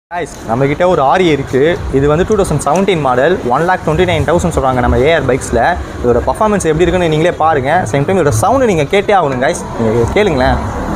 guys, நம்மகிட்ட ஒரு ஆரி இருக்குது. இது வந்து 2017 மாடல் 1,29,900 சொல்கிறாங்க நம்ம ஏஆர் பைக்ஸில். இதோட பர்ஃபார்மன்ஸ் எப்படி இருக்குன்னு நீங்களே பாருங்கள். சேம் டைம் இதோட சவுண்டு நீங்கள் கேட்டே ஆகணும் கைஸ். நீங்கள் கேளுங்களேன்.